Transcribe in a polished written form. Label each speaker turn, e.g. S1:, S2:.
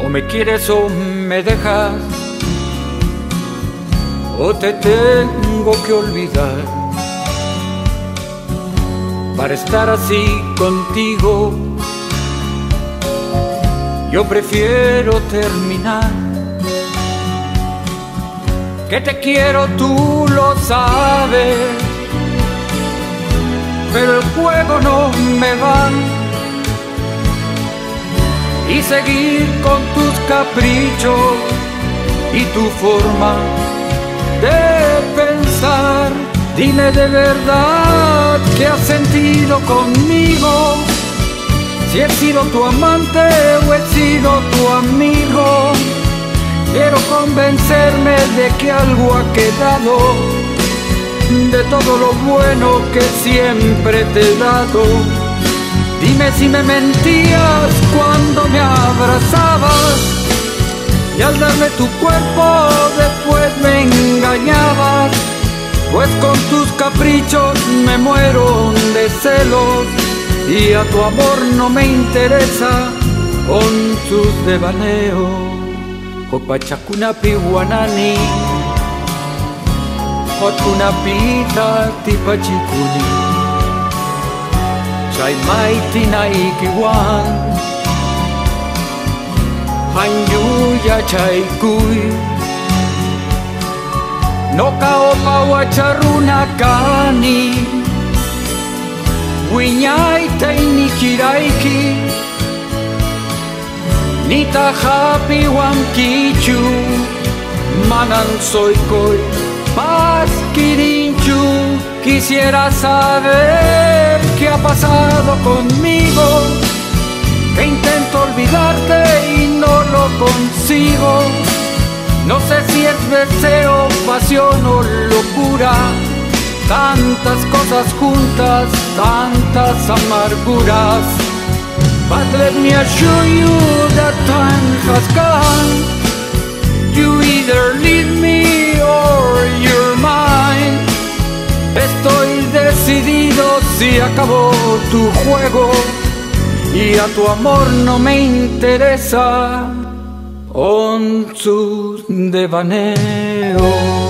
S1: O me quieres o me dejas, o te tengo que olvidar. Para estar así contigo, yo prefiero terminar. Que te quiero, tú lo sabes, pero el juego no me va. Y seguir con tus caprichos y tu forma de pensar. Dime de verdad qué has sentido conmigo, si he sido tu amante o he sido tu amigo. Quiero convencerme de que algo ha quedado de todo lo bueno que siempre te he dado. Dime si me mentías cuando me abrazabas y al darme tu cuerpo después me engañabas. Pues con tus caprichos me muero de celos y a tu amor no me interesa con tus devaneos. Hopachakuna piwanani, hotkuna pita tipachikuni, chay maiti na ikiwan, hanyuya chay kuy. No kaopa wacharuna kani, wiñaita ni kiraiki, nita happy wankichu, manan soy koi, paz kirinchu. Quisiera saber qué ha pasado conmigo, que intento olvidarte y no lo consigo. No sé si es deseo, pasión o locura, tantas cosas juntas, tantas amarguras. But let me assure you that time has gone. You either leave me or you're mine. Estoy decidido, si acabó tu juego y a tu amor no me interesa con sus devaneos.